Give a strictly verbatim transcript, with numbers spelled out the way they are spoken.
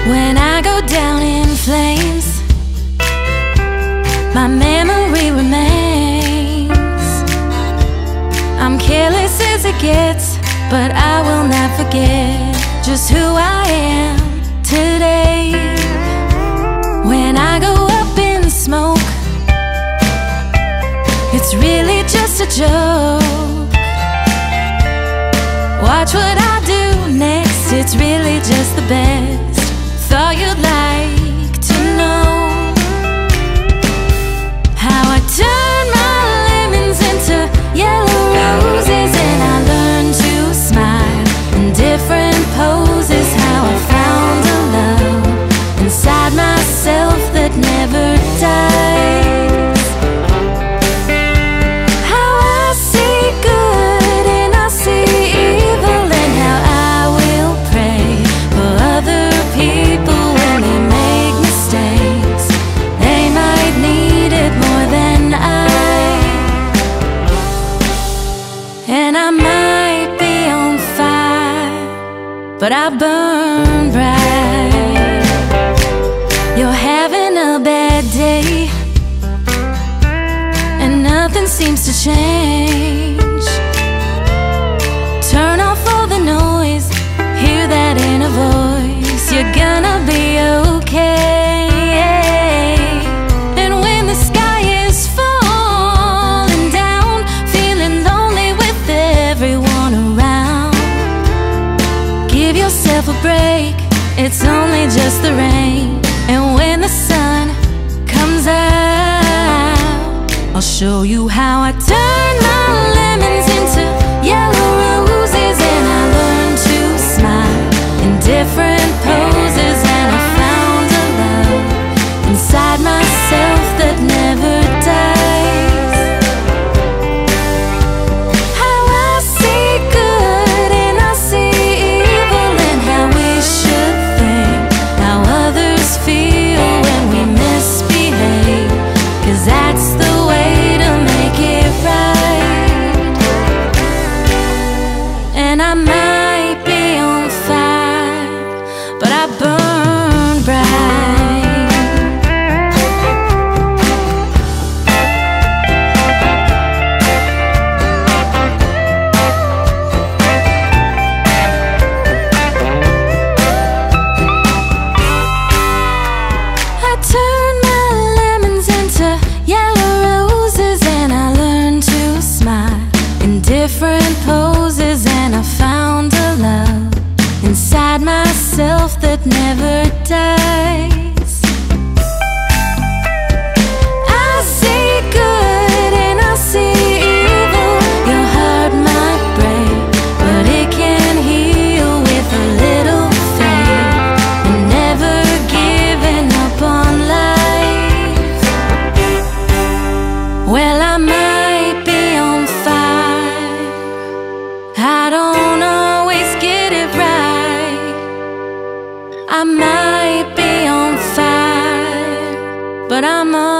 When I go down in flames, my memory remains. I'm careless as it gets, but I will not forget just who I am today. When I go up in smoke, it's really just a joke. Watch what I do next, it's really just the best. Thought you'd like to know how I turn my lemons into yellow roses, and I learned to smile in different poses. How I found a love inside myself that never dies. How I see good and I see evil, and how I will pray for other people when they make mistakes. They might need it more than I, and I might be on fire, but I burn bright. You're having a bad day, and nothing seems to change. Turn off all the noise, hear that inner voice. You're gonna be okay. And when the sky is falling down, feeling lonely with everyone around, give yourself a break, it's only just the rain. And when the sun comes out, I'll show you how I turn my lemons into yellow roses, and I learned to smile in different poses, and I found a love inside myself that never dies. How I see good and I see evil, and how we should think, how others feel when we misbehave, 'cause that's the way to make it right. And I might be on fire, but I burn bright. I turn my lemons into yellow roses, and I learned to smile in different poses, and I found a love inside myself that never dies. I see good and I see evil. Your heart might break, but it can heal with a little faith, and never giving up on life. Well, I might be on fire, I don't always get it right. I might be on fire, but I'm on